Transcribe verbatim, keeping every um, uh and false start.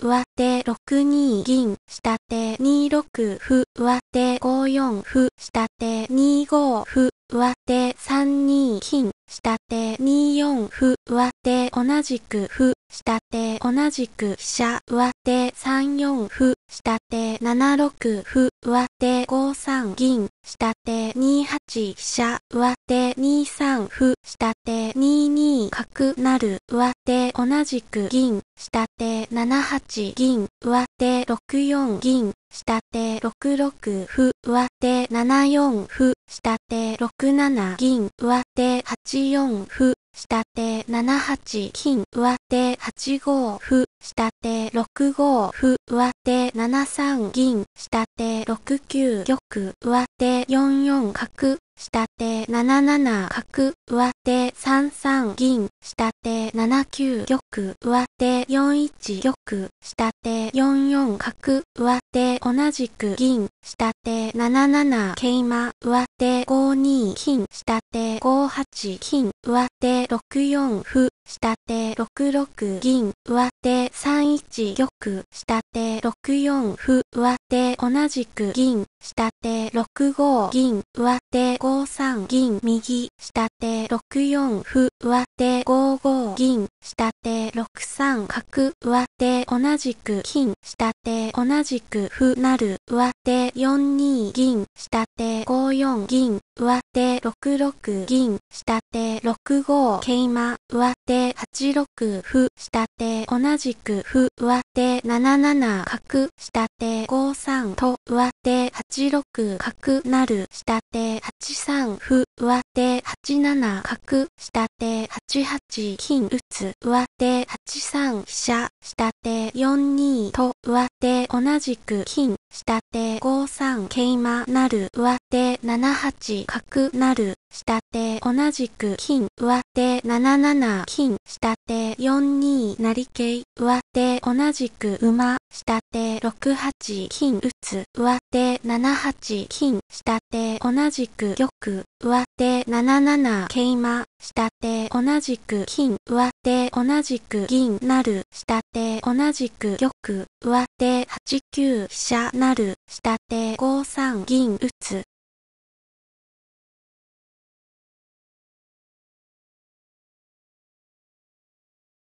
上手ろくに銀、下手にろく歩、上手ごよん歩、下手にご歩、上手さんに金、下手によん歩、上手同じく歩、下手同じく飛車、上手さんよん歩、下手ななろく歩、上手ごさん銀、下手にはち飛車、上手にさん歩、下手にに角成、上手同じく銀、下手ななはち銀、上手ろくよん銀、下手ろくろく歩、上手ななよん歩、下手ろくなな銀、上手はちよん歩、下手ななはち金、上手はちご歩、下手ろくご歩、上手ななさん銀、下手ろくきゅう玉、上手よんよん角、下手なななな角、上手さんさん銀、下手ななきゅう玉、上手よんいち玉、下手よんよん角、上手同じく銀、下手なななな桂馬、上手ごに金、下手ごはち金、上手ろくよん歩、下手ろくろく銀、上手さんいち玉、下手ろくよん歩、上手同じく銀、下手ろくご銀、上手ごさん銀右、下手ろくよん歩、上手ごご銀、下手ろくさん角、上手同じく金、下手同じく歩成、上手よんに銀、下手ごよん銀、上手ろくろく銀、下手ろくご桂馬、上手はちろく歩、下手同じく歩、上手なななな角、下手ごさんと、上手はちろく角成、下手はちさん歩、上手はちなな角、下手はちはち金打つ、上手はちさん飛車、下手よんにと、上手同じく金、下手ごさん桂馬成、上手ななはち角成、下手同じく金、上手なななな金、下手よんに成桂、上手同じく馬、下手ろくはち金打つ、上手ななはち金、下手同じく玉、上手なななな桂馬、下手同じく金、上手同じく銀成、下手同じく玉、上手はちきゅう飛車成、下手ごさん銀打つ、